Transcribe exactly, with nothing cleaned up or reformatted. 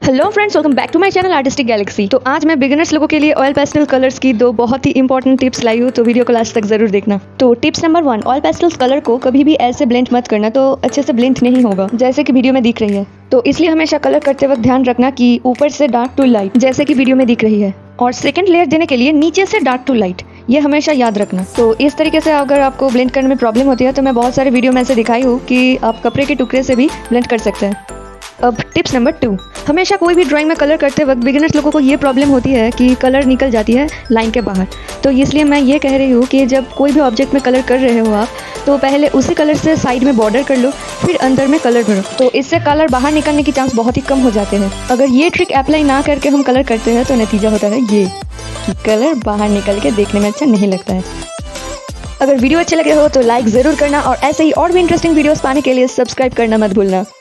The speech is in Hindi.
Hello friends, welcome back to my channel artistic galaxy. तो आज मैं बिगिनर्स लोगों के लिए ऑयल पेस्टल कलर्स की दो बहुत ही इंपॉर्टेंट टिप्स लाई हूँ, तो वीडियो को लास्ट तक जरूर देखना। तो tips number one, oil pastel colour को कभी भी ऐसे ब्लेंड मत करना, तो अच्छे से ब्लेंड नहीं होगा जैसे कि वीडियो में दिख रही है। तो इसलिए हमेशा कलर करते वक्त ध्यान रखना कि ऊपर से डार्क टू लाइट जैसे कि वीडियो में दिख रही है, और सेकंड लेयर देने के लिए नीचे से डार्क टू लाइट, ये हमेशा याद रखना। तो इस तरीके से अगर आपको ब्लेंड करने में प्रॉब्लम होती है तो मैं बहुत सारे वीडियो में ऐसे दिखाई हूँ कि आप कपड़े के टुकड़े से भी ब्लेंड कर सकते हैं। अब टिप्स नंबर टू, हमेशा कोई भी ड्राइंग में कलर करते वक्त बिगिनर्स लोगों को ये प्रॉब्लम होती है कि कलर निकल जाती है लाइन के बाहर। तो इसलिए मैं ये कह रही हूँ कि जब कोई भी ऑब्जेक्ट में कलर कर रहे हो आप, तो पहले उसी कलर से साइड में बॉर्डर कर लो, फिर अंदर में कलर भरो। तो इससे कलर बाहर निकलने की चांस बहुत ही कम हो जाते हैं। अगर ये ट्रिक अप्लाई ना करके हम कलर करते हैं तो नतीजा होता है ये कि कलर बाहर निकल के देखने में अच्छा नहीं लगता है। अगर वीडियो अच्छे लगे हो तो लाइक ज़रूर करना, और ऐसे ही और भी इंटरेस्टिंग वीडियोस पाने के लिए सब्सक्राइब करना मत भूलना।